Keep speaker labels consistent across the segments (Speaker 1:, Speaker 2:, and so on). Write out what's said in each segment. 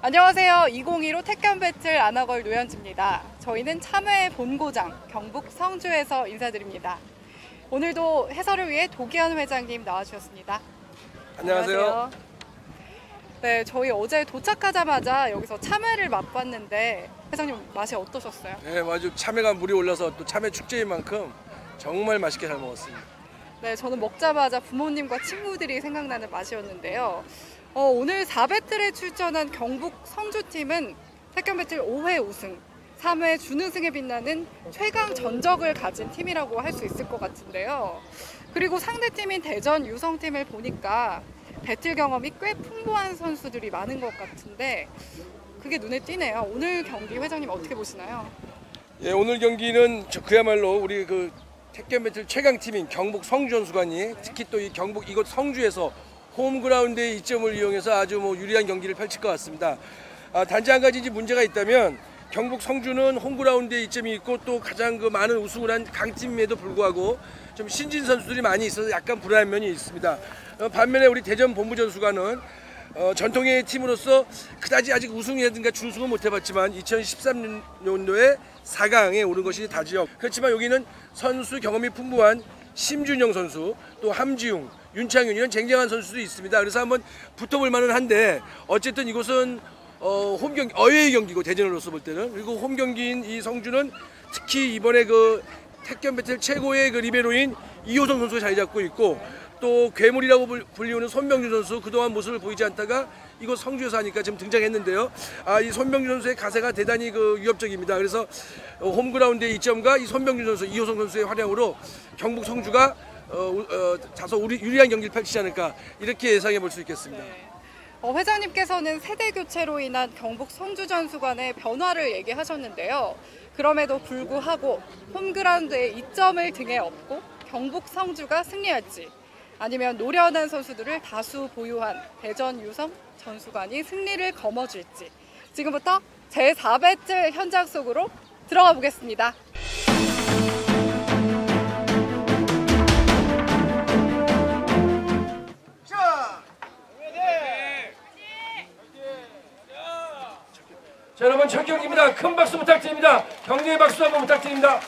Speaker 1: 안녕하세요. 2015 택견 배틀 아나걸 노현주입니다. 저희는 참외의 본고장 경북 성주에서 인사드립니다. 오늘도 해설을 위해 도기현 회장님 나와주셨습니다.
Speaker 2: 안녕하세요.
Speaker 1: 네, 저희 어제 도착하자마자 여기서 참외를 맛봤는데 회장님 맛이 어떠셨어요?
Speaker 2: 네, 아주 참외가 물이 올라서 또 참외 축제인 만큼 정말 맛있게 잘 먹었습니다.
Speaker 1: 네, 저는 먹자마자 부모님과 친구들이 생각나는 맛이었는데요. 오늘 4배틀에 출전한 경북 성주팀은 택견 배틀 5회 우승, 3회 준우승에 빛나는 최강 전적을 가진 팀이라고 할 수 있을 것 같은데요. 그리고 상대팀인 대전 유성팀을 보니까 배틀 경험이 꽤 풍부한 선수들이 많은 것 같은데 그게 눈에 띄네요. 오늘 경기 회장님 어떻게 보시나요?
Speaker 2: 예, 오늘 경기는 그야말로 우리 그 택견 배틀 최강팀인 경북 성주 선수관이 특히 또 이 경북 이곳 성주에서 홈그라운드의 이점을 이용해서 아주 유리한 경기를 펼칠 것 같습니다. 단지 한 가지 문제가 있다면 경북 성주는 홈그라운드에 이점이 있고 또 가장 많은 우승을 한 강팀임에도 불구하고 좀 신진 선수들이 많이 있어서 약간 불안한 면이 있습니다. 반면에 우리 대전 본부전수관은 전통의 팀으로서 그다지 아직 우승이라든가 준우승은 못 해봤지만 2013년도에 4강에 오른 것이 다지요. 그렇지만 여기는 선수 경험이 풍부한 심준영 선수, 또 함지웅, 윤창윤 이런 쟁쟁한 선수도 있습니다. 그래서 한번 붙어볼 만은 한데 어쨌든 이곳은 홈경기, 어웨이 경기고 대전으로서 볼 때는 그리고 홈경기인 이 성주는 특히 이번에 그 택견 배틀 최고의 그 리베로인 이호성 선수가 자리 잡고 있고 또 괴물이라고 불리우는 손병준 선수 그동안 모습을 보이지 않다가 이곳 성주에서 하니까 지금 등장했는데요. 이 손병준 선수의 가세가 대단히 위협적입니다. 그래서 홈그라운드의 이점과 이 손병준 선수, 이호성 선수의 활약으로 경북 성주가 다소 유리한 경기를 펼치지 않을까 이렇게 예상해 볼 수 있겠습니다.
Speaker 1: 네. 회장님께서는 세대 교체로 인한 경북 성주전수관의 변화를 얘기하셨는데요. 그럼에도 불구하고 홈그라운드에 이점을 등에 업고 경북 성주가 승리할지 아니면 노련한 선수들을 다수 보유한 대전 유성 전수관이 승리를 거머쥘지 지금부터 제4배틀 현장 속으로 들어가 보겠습니다.
Speaker 2: 자, 여러분 첫 경기입니다. 큰 박수 부탁드립니다. 격려의 박수 한번 부탁드립니다.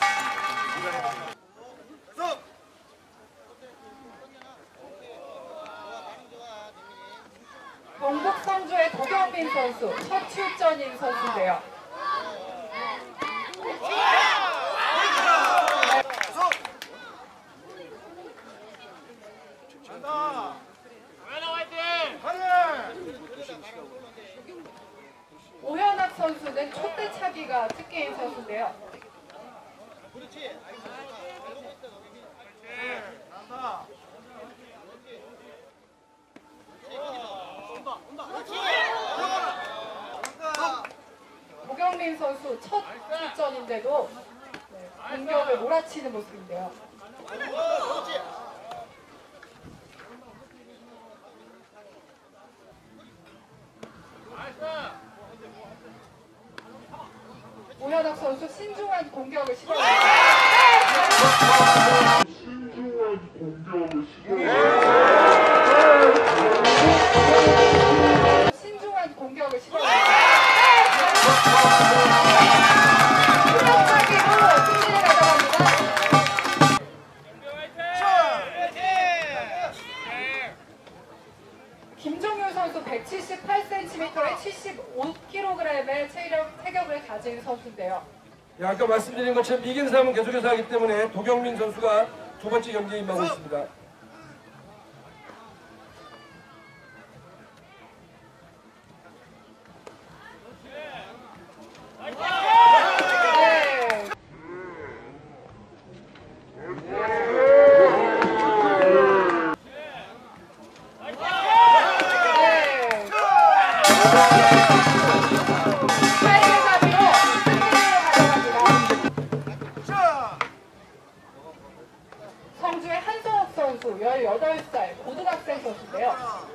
Speaker 1: 경북 성주의 도경민 선수 첫 출전인 선수인데요. 오현학 선수는 촛대차기가 특기인 선수인데요. 도경민 선수 첫 출전인데도 공격을 몰아치는 모습인데요. 오현학 선수 신중한 공격을 시도합니다. 신중한 공격을 시도합니다. 승리를 가져갑니다. 김종윤 선수 178cm에 75kg의 체격을 가진 선수인데요.
Speaker 2: 아까 말씀드린 것처럼 이긴 사람은 계속해서 하기 때문에 도경민 선수가 두 번째 경기에 임하고 있습니다.
Speaker 1: 성주의 한성욱 선수 18살 고등학생 선수인데요.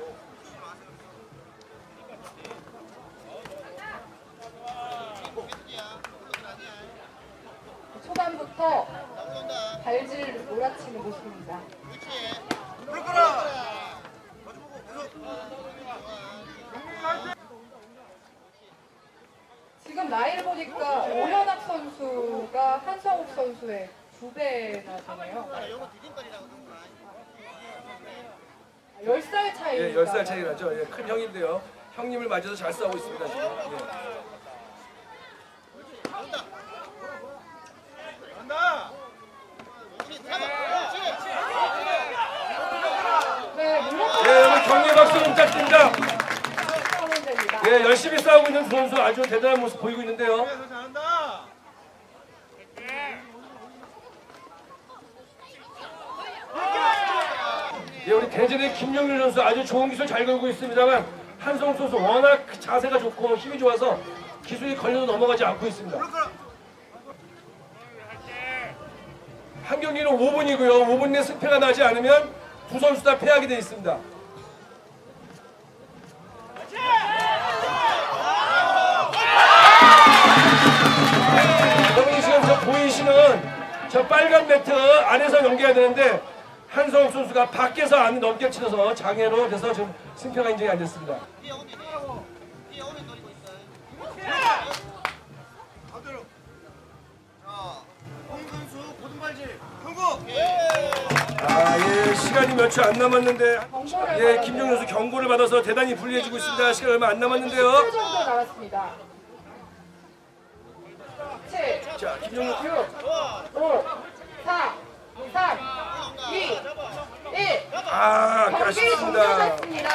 Speaker 1: 초반부터 발질 몰아치는 모습입니다. 지금 나이를 보니까 오현학 선수가 한성욱 선수의 2배나 되네요. 10살 차이.
Speaker 2: 예, 10살 차이 나죠. 예, 큰 형인데요. 형님을 맞아서 잘 싸우고 있습니다 지금. 예.
Speaker 1: 네, 물론
Speaker 2: 예, 오늘 경기 박수 부탁드립니다.
Speaker 1: 됩니다.
Speaker 2: 예, 열심히 싸우고 있는 두 선수 아주 대단한 모습 보이고 있는데요. 예, 우리 대전의 김영률 선수 아주 좋은 기술 잘 걸고 있습니다만 한성욱 선수 워낙 자세가 좋고 힘이 좋아서 기술이 걸려도 넘어가지 않고 있습니다. 한 경기는 5분이고요. 5분 내 승패가 나지 않으면 두 선수 다 패하게 되어 있습니다. 여러분이 지금 저 보이시는 저 빨간 매트 안에서 연기해야 되는데 한성욱 선수가 밖에서 안 넘겨 치러서 장애로 돼서 지금 승패가 인정이 안 됐습니다. 아, 예, 시간이 몇 초 안 남았는데 예, 김종현 선수 경고를 받아서 대단히 불리해지고 있습니다. 시간 얼마 안 남았는데요.
Speaker 1: 10초 정도 남았습니다. 7,
Speaker 2: 자, 김종현
Speaker 1: 6, 5, 4, 3, 2, 1.
Speaker 2: 아,
Speaker 1: 경기
Speaker 2: 아쉽습니다.
Speaker 1: 종료됐습니다.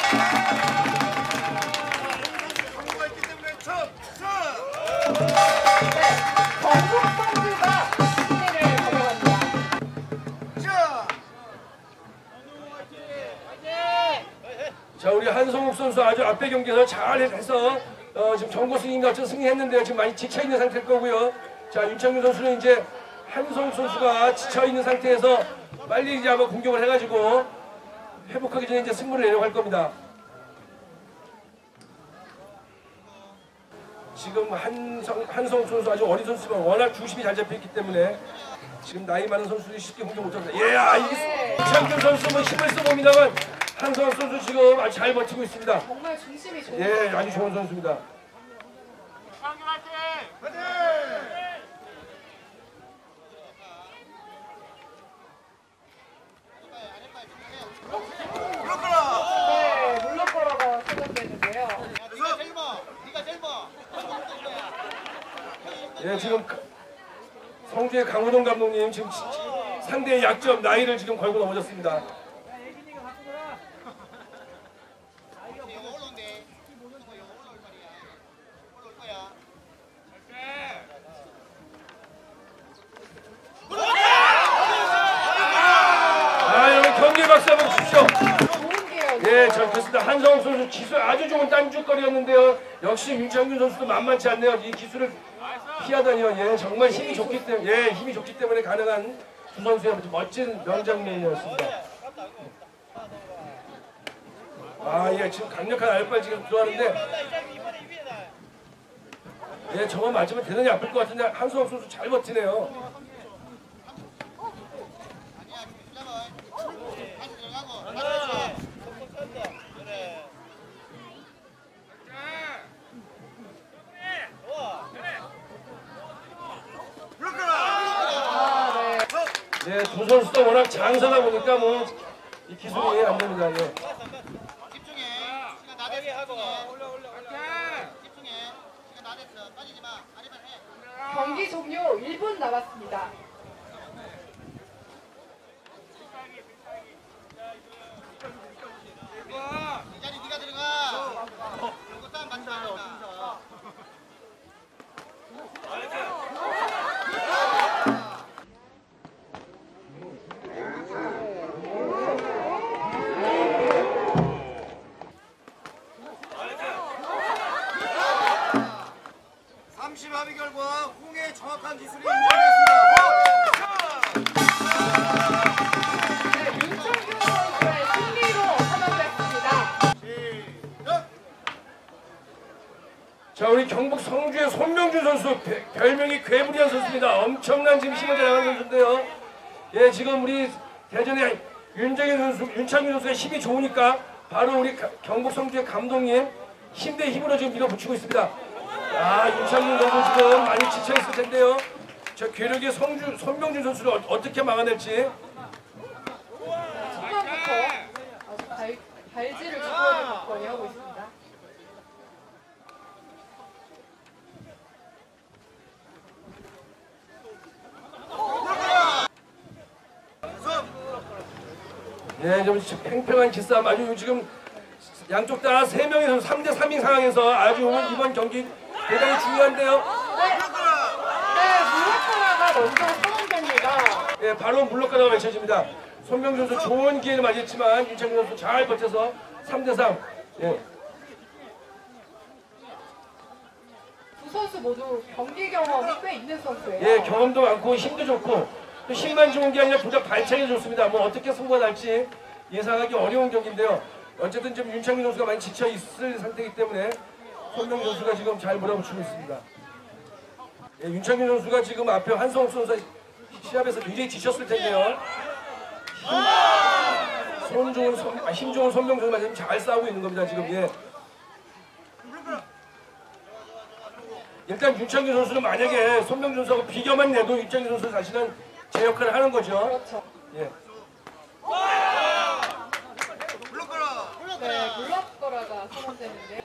Speaker 1: 네, 정국 선수가 승리를 가져갑니다.
Speaker 2: 자, 우리 한성욱 선수 아주 앞에 경기에서 잘 해서 지금 정고 승인과 같이 승리했는데요. 지금 많이 지쳐있는 상태일 거고요. 자, 윤창균 선수는 이제 한성욱 선수가 지쳐있는 상태에서 빨리 이제 한번 공격을 해가지고 회복하기 전에 이제 승부를 내려갈 겁니다. 지금 한성욱 선수 아주 어린 선수지만 워낙 중심이 잘 잡혀있기 때문에 지금 나이 많은 선수들이 쉽게 공격 못합니다. 예, 이게 윤창균 선수 뭐 힘을 써봅니다만 한성욱 선수 지금 아주 잘 버티고 있습니다.
Speaker 1: 정말 중심이 좋은
Speaker 2: 예, 아주 좋은 선수입니다.
Speaker 1: 네, 물러거라가 시작됐는데요.
Speaker 2: 예, 지금 성주의 강호동 감독님 지금 상대의 약점 나이를 지금 걸고 넘어졌습니다. 아, 여러분 경기 박수 한번 주십시오.
Speaker 1: 좋은 기회였네요.
Speaker 2: 예, 저 그렇습니다. 한성욱 선수 기술 아주 좋은 딴죽거리였는데요. 역시 윤창균 선수도 만만치 않네요. 이 기술을 피하다니요. 예, 정말 힘이 좋기 때문에 힘이 좋기 때문에 가능한 두 선수의 멋진 명장면이었습니다. 아, 예, 지금 강력한 알빨 지금 들어가는데, 예, 저거 맞으면 대단히 아플 것 같은데 한성욱 선수 잘 버티네요. 네, 두 선수도 워낙 장사다 보니까 뭐 이 기술이 안 됩니다. 예.
Speaker 3: 집중해. 시간 다 됐어. 하고. 집중해. 시간 다 됐어. 빠지지 마. 다리만 해.
Speaker 1: 경기 종료 1분 남았습니다.
Speaker 3: 이 자리 네가 들어가. 이거 싸움 같이 하자.
Speaker 4: 합의 결과 홍의 정확한 기술이 인정됐습니다.
Speaker 1: 네, 윤창균 선수의 승리로 선언됐습니다.
Speaker 2: 자, 우리 경북 성주의 손명준 선수 별명이 괴물이한 선수입니다. 엄청난 지금 힘을 자랑하는 선수인데요. 예, 지금 우리 대전의 윤창균 선수의 힘이 좋으니까 바로 우리 경북 성주의 감독님 힘 대 힘으로 지금 밀어붙이고 있습니다. 윤창균 선수 지금 많이 지쳐있을 텐데요. 저 괴력의 손병준 선수를 어떻게 막아낼지.
Speaker 1: 초반부터 아주 발질을 주고하는 박건이 하고 있습니다.
Speaker 2: 예, 좀 팽팽한 기싸움 아주 지금 양쪽 다 3명의 선수 3대 3인 상황에서 아주 이번 경기 대단히 중요한데요.
Speaker 1: 네, 물러가라가 먼저 선언됩니다.
Speaker 2: 예, 바로 물러가라고 외쳐집니다. 손병준 선수 좋은 기회를 맞았지만 윤창균 선수 잘 버텨서 3대 3. 예.
Speaker 1: 두 선수 모두 경기 경험이 꽤 있는 선수예요.
Speaker 2: 예, 경험도 많고 힘도 좋고 또 힘만 좋은 게 아니라 보다 발차기 좋습니다. 뭐 어떻게 승부가 날지 예상하기 어려운 경기인데요. 어쨌든 지금 윤창균 선수가 많이 지쳐 있을 상태이기 때문에 손병준 선수가 지금 잘 몰아붙이고 있습니다. 예, 윤창균 선수가 지금 앞에 한성욱 선수 시합에서 굉장히 지쳤을 텐데요. 힘 좋은 손병준 선수가 지금 잘 싸우고 있는 겁니다. 지금 예. 일단 윤창균 선수는 만약에 손병준 선수하고 비교만 내도 윤창균 선수 사실은 제 역할을 하는 거죠.
Speaker 1: 그렇죠.
Speaker 2: 예.
Speaker 1: 네, 물러가라가 선언되는데.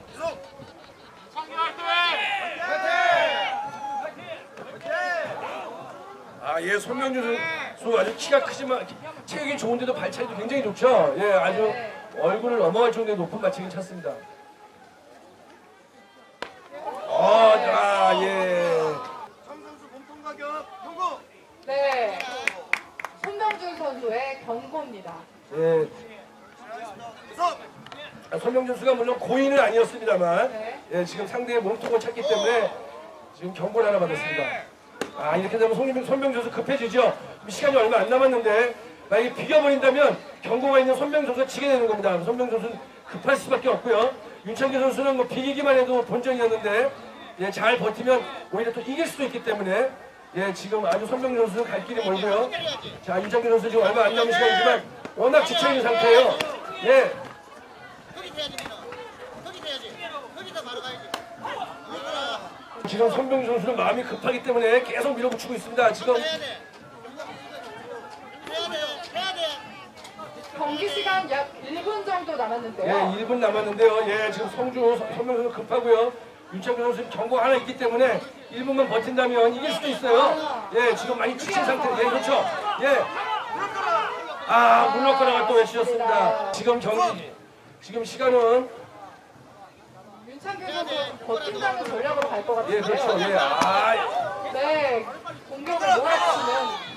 Speaker 2: 예, 손병준 선수 아주 키가 크지만 체격이 좋은데도 발차기도 굉장히 좋죠. 예, 아주 얼굴을 넘어갈 정도의 높은 발차기 찼습니다. 예.
Speaker 4: 선수 몸통 가격 경고.
Speaker 1: 네, 손병준 선수의 경고입니다.
Speaker 2: 예. 손병준 선수가 물론 고인은 아니었습니다만 예, 지금 상대의 몸통을 찼기 때문에 지금 경고를 하나 받았습니다. 이렇게 되면 손병준 선수 급해지죠. 시간이 얼마 안 남았는데 만약에 비겨버린다면 경고가 있는 손병준 선수가 지게 되는 겁니다. 손병준 선수는 급할 수밖에 없고요. 윤창균 선수는 뭐 비기기만 해도 본전이었는데 예, 잘 버티면 오히려 또 이길 수도 있기 때문에 예, 지금 아주 손병준 선수 갈 길이 멀고요. 자, 윤창균 선수 지금 얼마 안 남은 시간이지만 워낙 지쳐있는 상태예요. 예.
Speaker 3: 거기다 바로 가야지.
Speaker 2: 지금 손병준 선수는 마음이 급하기 때문에 계속 밀어붙이고 있습니다. 지금
Speaker 3: 해야 돼.
Speaker 1: 경기 시간 약 1분 정도
Speaker 2: 예,
Speaker 1: 남았는데요.
Speaker 2: 1분 남았는데요. 예, 지금 손병준 선수 급하고요. 윤창균 선수 경고 하나 있기 때문에 1분만 버틴다면 이길 수도 있어요. 예, 지금 많이 지친 상태. 예, 그렇죠. 예. 물러가라가 또 외치셨습니다. 지금 지금 시간은
Speaker 1: 윤창균 선수 버틴다는 전략으로 갈 것 같은데요.
Speaker 2: 예, 그렇죠. 예.
Speaker 1: 네, 공격을 몰아치는.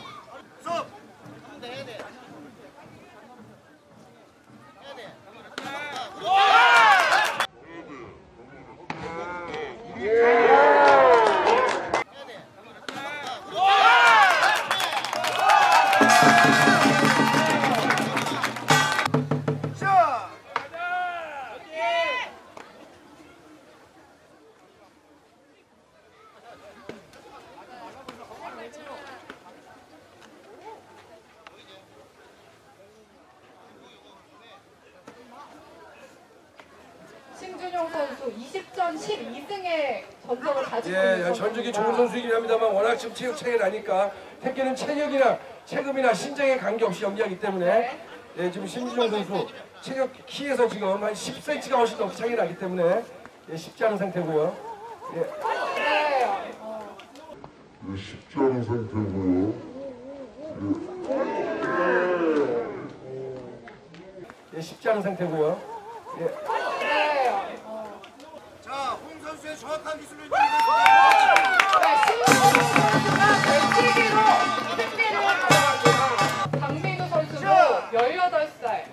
Speaker 1: 신준용 선수 20전 12승의 전적을 가지고 있는
Speaker 2: 예,
Speaker 1: 선수입니다.
Speaker 2: 전적이 좋은 선수이긴 합니다만 워낙 지금 체격 차이가 나니까 태권은 체격이나 체급이나 신장에 관계없이 연기하기 때문에 예, 지금 신준용 선수 체격 키에서 지금 한 10cm가 훨씬 더 차이가 나기 때문에 예, 쉽지 않은 상태고요. 예.
Speaker 1: 네,
Speaker 5: 쉽지 않은 상태고요.
Speaker 2: 예, 쉽지 않은 상태고요. 예.
Speaker 1: 네.
Speaker 4: 자, 홍 선수의 정확한 기술을 인정했습니다.
Speaker 1: 네, 신준용 선수가 벌칙기로 승리를 가져갑니다. 강민우 선수도 18살.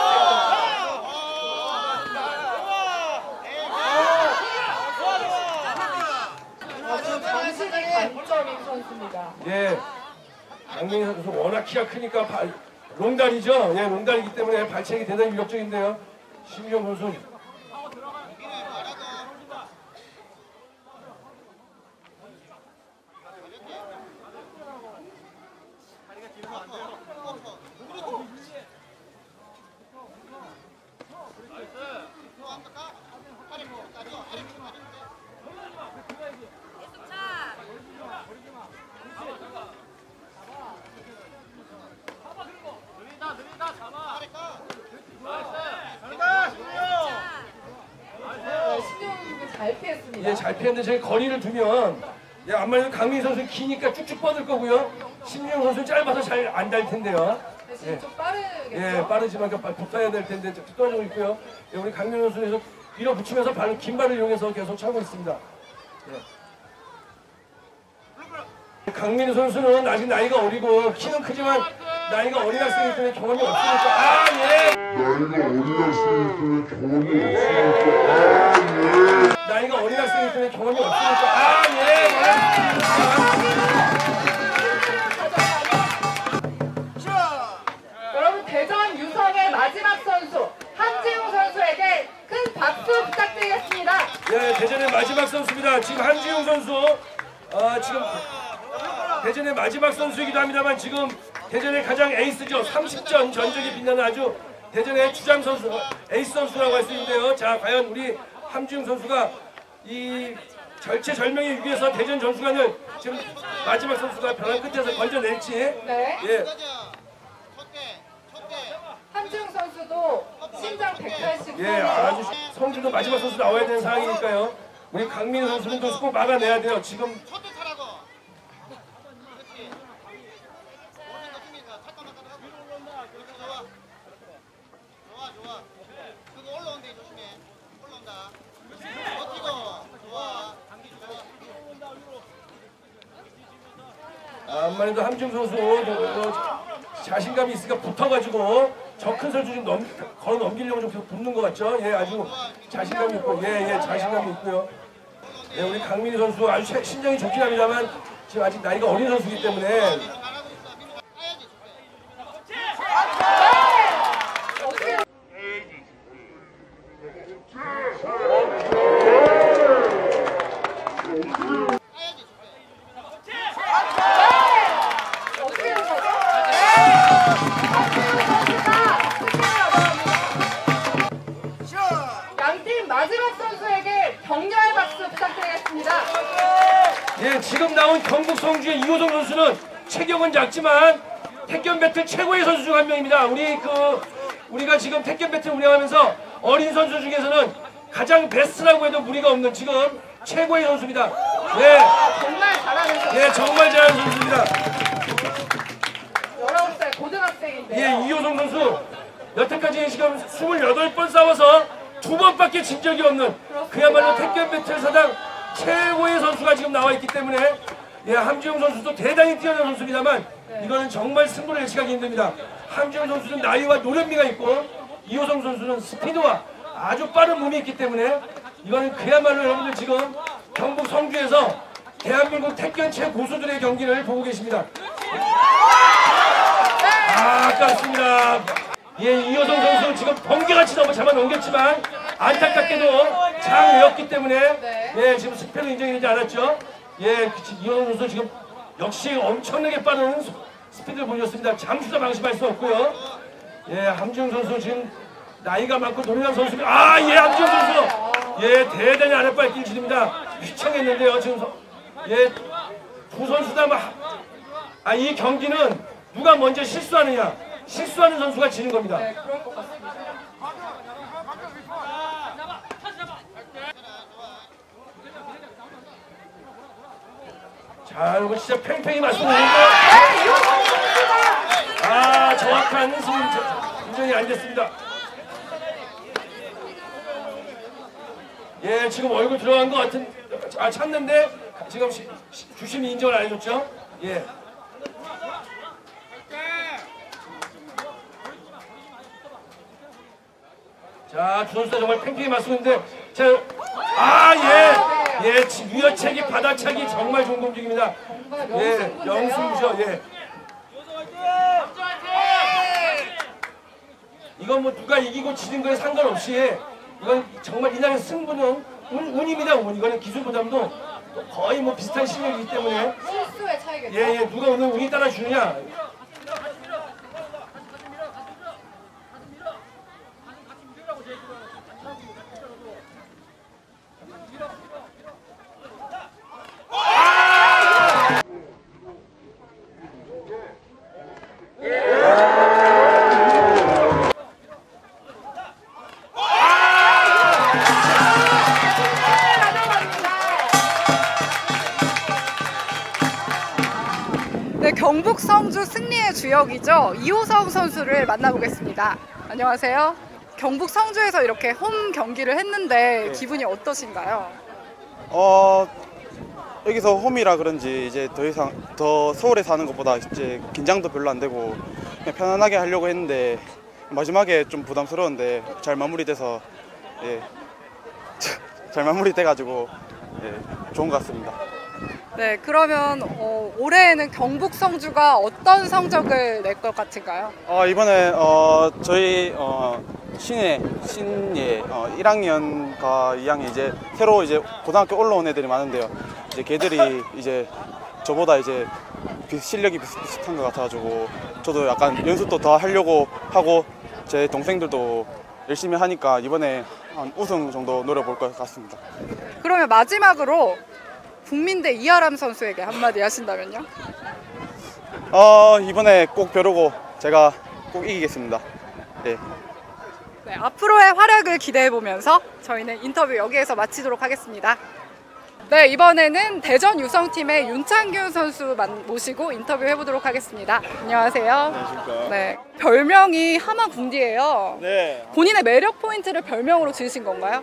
Speaker 1: 아주 정신이 단점인 선수입니다.
Speaker 2: 예. 강민희 선수 워낙 키가 크니까 롱다리죠. 예, 롱다리이기 때문에 발차기 대단히 위력적인데요. 신규영 선수.
Speaker 1: 잘 피했습니다.
Speaker 2: 예, 잘 피했는데 저희 거리를 두면 예, 아무래도 강민희 선수 기니까 쭉쭉 뻗을 거고요. 심리영 선수 짧아서 잘 안 달 텐데요.
Speaker 1: 대신
Speaker 2: 예.
Speaker 1: 좀 빠르겠죠?
Speaker 2: 예, 빠르지만 붙어야 될 텐데 떨어지고 있고요. 예, 우리 강민희 선수에서 밀어붙이면서 긴 발을 이용해서 계속 차고 있습니다. 예. 강민희 선수는 아직 나이가 어리고 키는 크지만 나이가 어린 학생이기 때문에 경험이 없으니까 예. 나이가 어린 학생이기 때문에 경험이 없으니까
Speaker 1: 여러분 대전 유성의 마지막 선수 한지웅 선수에게 큰 박수 부탁드리겠습니다.
Speaker 2: 예, 대전의 마지막 선수입니다. 지금 한지웅 선수 지금 대전의 마지막 선수이기도 합니다만 지금 대전의 가장 에이스죠. 30전 전적이 빛나는 아주 대전의 주장 선수, 에이스 선수라고 할 수 있는데요. 자, 과연 우리 한지웅 선수가 이 절체절명의 위기에서 대전 전수관을 지금 마지막 선수가 벼랑 끝에서 건져낼지.
Speaker 1: 네.
Speaker 2: 예.
Speaker 1: 한지웅 선수도 신장 180.
Speaker 2: 예, 아주 성주도 마지막 선수 나와야 되는 상황이니까요. 우리 강민희 선수는 또 꼭 막아내야 돼요. 지금
Speaker 3: 첫째 차라고. 그렇지. 오는 거 힘이니까 잠깐만 따라가고. 그렇게 좋아. 좋아. 그거 올라온대 조심해. 올라온다. 버티고. 좋아. 감기 좋아.
Speaker 2: 아무래도 함중 선수 자신감이 있으니까 붙어가지고 저 큰 선수 좀 걸어 넘기려고 좀 붙는 것 같죠? 예, 아주 자신감이 있고, 예, 자신감이 있고요. 예, 우리 강민희 선수 아주 신장이 좋긴 합니다만 지금 아직 나이가 어린 선수이기 때문에
Speaker 1: 양팀 마지막 선수에게 격려의 박수 부탁드리겠습니다.
Speaker 2: 예, 지금 나온 경북 성주의 이호성 선수는 체격은 작지만 태권 배틀 최고의 선수 중 한 명입니다. 우리가 지금 태권 배틀 운영하면서 어린 선수 중에서는 가장 베스트라고 해도 무리가 없는 지금 최고의 선수입니다. 예,
Speaker 1: 정말 잘하는 선수.
Speaker 2: 예, 정말 잘하는 선수입니다.
Speaker 1: 19살 고등학생인데요.
Speaker 2: 예, 이호성 선수 여태까지 지금 28번 싸워서 2번밖에 진 적이 없는 그야말로 태권 배틀 사상 최고의 선수가 지금 나와 있기 때문에 예, 함지웅 선수도 대단히 뛰어난 선수입니다만 이거는 정말 승부를 예측하기 힘듭니다. 함지웅 선수는 나이와 노련미가 있고 이호성 선수는 스피드와 아주 빠른 몸이 있기 때문에 이거는 그야말로 여러분들 지금 경북 성주에서 대한민국 태권 최고수들의 경기를 보고 계십니다. 아깝습니다. 예, 이호성 선수 지금 번개같이 잡아 넘겼지만 안타깝게도 잘 외웠기 때문에 예, 지금 승패로 인정이 되지 않았죠. 예, 이호성 선수 지금 역시 엄청나게 빠른 스피드를 보여줬습니다. 잠시도 방심할 수 없고요. 예, 함지웅 선수 지금 나이가 많고 노련한 선수입니다. 예, 함지웅 선수 예, 대단히 아랫발 길집니다. 휘청했는데요. 지금 예, 두 선수 다 이 경기는 누가 먼저 실수하느냐, 실수하는 선수가 지는 겁니다.
Speaker 1: 네, 그럴 것 같습니다.
Speaker 2: 자, 여러분 진짜 팽팽히 맞습니다. 정확한 승리 인정이 안 됐습니다. 예, 지금 얼굴 들어간 것 같은, 찼는데 지금 주심이 인정을 안 해줬죠. 예. 자, 두 선수가 정말 팽팽히 맞서고 있는데, 예, 위어차기, 받아차기 정말 좋은 공격입니다. 예, 영승부죠, 예. 이건 뭐 누가 이기고 지는 거에 상관없이, 이건 정말 이날의 승부는 운입니다, 운. 이거는 기술보다도 거의 뭐 비슷한 실력이기 때문에.
Speaker 1: 실수의 차이겠죠.
Speaker 2: 예, 누가 오늘 운이 따라주느냐.
Speaker 1: 경북 성주 승리의 주역이죠. 이호성 선수를 만나보겠습니다. 안녕하세요. 경북 성주에서 이렇게 홈 경기를 했는데 기분이 어떠신가요?
Speaker 6: 여기서 홈이라 그런지 이제 더 이상 더 서울에 사는 것보다 이제 긴장도 별로 안 되고 그냥 편안하게 하려고 했는데 마지막에 좀 부담스러운데 잘 마무리돼서 잘 마무리돼가지고 좋은 것 같습니다.
Speaker 1: 네, 그러면 올해에는 경북 성주가 어떤 성적을 낼 것 같은가요?
Speaker 6: 이번에 저희 신예 1학년과 2학년 이제 새로 이제 고등학교 올라온 애들이 많은데요. 이제 걔들이 이제 저보다 이제 실력이 비슷한 것 같아가지고 저도 약간 연습도 더 하려고 하고 제 동생들도 열심히 하니까 이번에 한 우승 정도 노려볼 것 같습니다.
Speaker 1: 그러면 마지막으로 국민대 이하람 선수에게 한마디 하신다면요?
Speaker 6: 이번에 꼭 벼르고 제가 꼭 이기겠습니다. 네.
Speaker 1: 네, 앞으로의 활약을 기대해보면서 저희는 인터뷰 여기에서 마치도록 하겠습니다. 네, 이번에는 대전 유성팀의 윤창균 선수 모시고 인터뷰 해보도록 하겠습니다. 안녕하세요.
Speaker 7: 안녕하십니까.
Speaker 1: 네, 별명이 하마궁디예요.
Speaker 7: 네.
Speaker 1: 본인의 매력 포인트를 별명으로 지으신 건가요?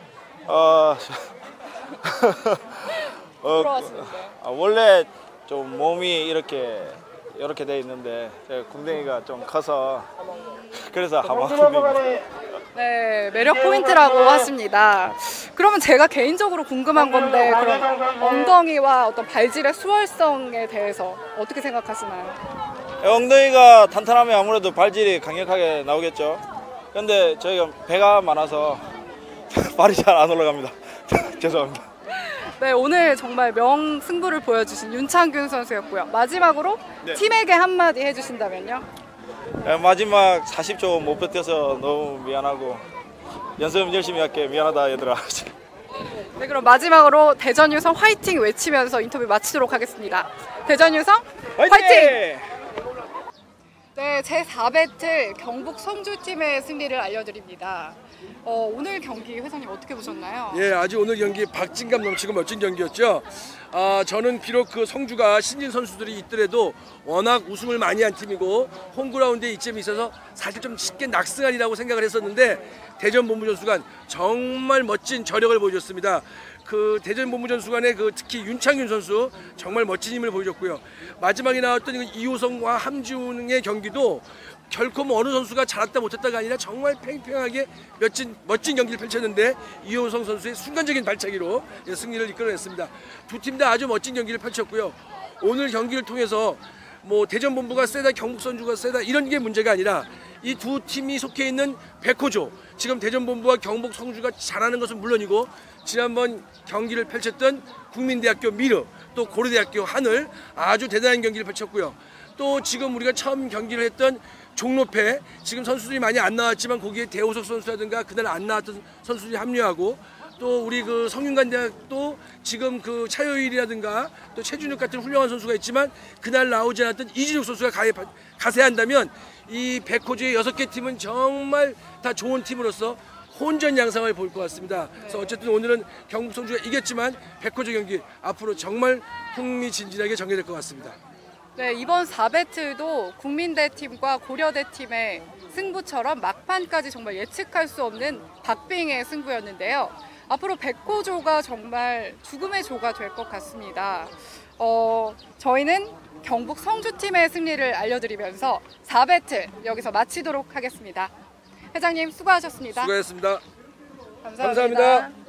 Speaker 1: 부러웠습니다.
Speaker 7: 원래 좀 몸이 이렇게 돼 있는데 제가 궁뎅이가 좀 커서 그래서 하마궁디입니다.
Speaker 1: 네, 매력 포인트라고 하십니다. 그러면 제가 개인적으로 궁금한 건데 그럼 엉덩이와 어떤 발질의 수월성에 대해서 어떻게 생각하시나요?
Speaker 7: 엉덩이가 탄탄하면 아무래도 발질이 강력하게 나오겠죠. 근데 저희가 배가 많아서 발이 잘 안 올라갑니다. 죄송합니다.
Speaker 1: 네, 오늘 정말 명승부를 보여주신 윤창균 선수였고요. 마지막으로
Speaker 7: 네.
Speaker 1: 팀에게 한마디 해주신다면요?
Speaker 7: 마지막 40초 못 버텨서 너무 미안하고 연습 열심히 할게. 미안하다 얘들아.
Speaker 1: 네, 그럼 마지막으로 대전 유성 화이팅 외치면서 인터뷰 마치도록 하겠습니다. 대전 유성 화이팅! 네, 제4배틀 경북 성주팀의 승리를 알려드립니다. 오늘 경기 회장님 어떻게 보셨나요?
Speaker 2: 예, 아주 오늘 경기 박진감 넘치고 멋진 경기였죠. 저는 비록 그 성주가 신진 선수들이 있더라도 워낙 우승을 많이 한 팀이고 홈그라운드에 이점이 있어서 사실 좀 쉽게 낙승하리라고 생각을 했었는데 대전 본부전수관 정말 멋진 저력을 보여줬습니다. 그 대전 본부전수관의 그 특히 윤창균 선수 정말 멋진 힘을 보여줬고요. 마지막에 나왔던 이호성과 함지훈의 경기도 결코 뭐 어느 선수가 잘했다 못했다가 아니라 정말 팽팽하게 멋진 경기를 펼쳤는데 이호성 선수의 순간적인 발차기로 승리를 이끌어냈습니다. 두 팀 다 아주 멋진 경기를 펼쳤고요. 오늘 경기를 통해서 뭐 대전 본부가 세다 경북 선주가 세다 이런 게 문제가 아니라 이 두 팀이 속해 있는 백호조, 지금 대전 본부와 경북 성주가 잘하는 것은 물론이고 지난번 경기를 펼쳤던 국민대학교 미르, 또 고려대학교 하늘 아주 대단한 경기를 펼쳤고요. 또 지금 우리가 처음 경기를 했던 종로패, 지금 선수들이 많이 안 나왔지만 거기에 대호석 선수라든가 그날 안 나왔던 선수들이 합류하고 또 우리 그 성균관대학도 지금 그 차효일이라든가 또 최준혁 같은 훌륭한 선수가 있지만 그날 나오지 않았던 이진욱 선수가 가세한다면 이 백호주의 6개 팀은 정말 다 좋은 팀으로서 혼전양상을 볼 것 같습니다. 그래서 어쨌든 오늘은 경북 성주가 이겼지만 백호주 경기 앞으로 정말 흥미진진하게 전개될 것 같습니다.
Speaker 1: 네, 이번 4배틀도 국민대 팀과 고려대 팀의 승부처럼 막판까지 정말 예측할 수 없는 박빙의 승부였는데요. 앞으로 백호조가 정말 죽음의 조가 될 것 같습니다. 저희는 경북 성주팀의 승리를 알려드리면서 4배틀 여기서 마치도록 하겠습니다. 회장님 수고하셨습니다.
Speaker 2: 수고하셨습니다.
Speaker 1: 감사합니다.